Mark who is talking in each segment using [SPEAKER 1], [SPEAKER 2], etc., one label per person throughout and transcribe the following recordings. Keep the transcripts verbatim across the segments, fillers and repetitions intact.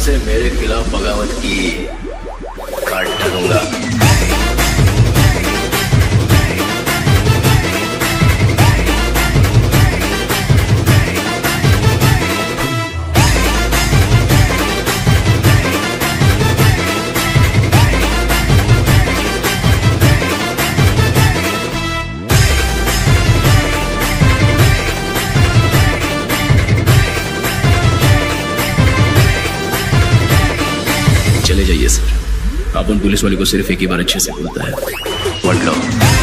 [SPEAKER 1] से मेरे खिलाफ बगावत की, काट डालूंगा।
[SPEAKER 2] चले जाइए सर, आप उन पुलिस वाले को सिर्फ एक ही बार अच्छे से बोलता है, वट लो।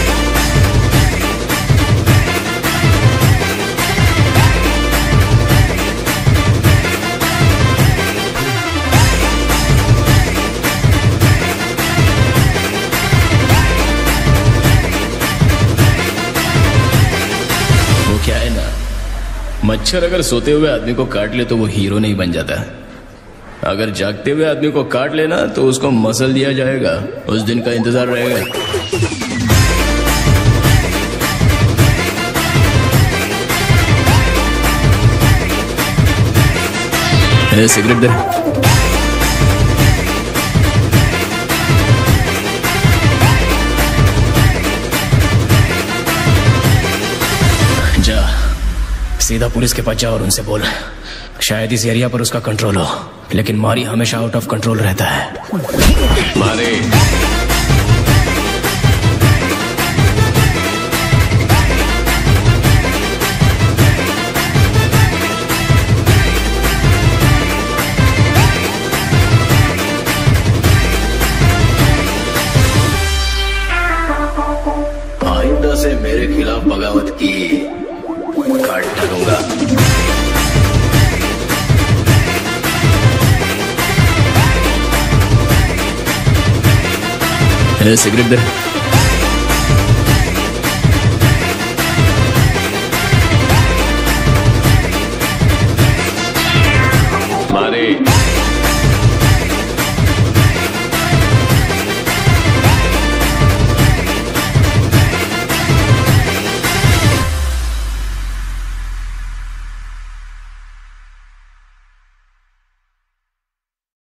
[SPEAKER 2] वो क्या है ना, मच्छर अगर सोते हुए आदमी को काट ले तो वो हीरो नहीं बन जाता। अगर जागते हुए आदमी को काट लेना तो उसको मसल दिया जाएगा, उस दिन का इंतजार रहेगा। ए, सिगरेट दे। जा सीधा पुलिस के पास जा और उनसे बोल, शायद इस एरिया पर उसका कंट्रोल हो, लेकिन मारी हमेशा आउट ऑफ कंट्रोल रहता है। मारे
[SPEAKER 1] आइंदा से मेरे खिलाफ बगावत की, काट डालूंगा।
[SPEAKER 2] सिगरेट दे।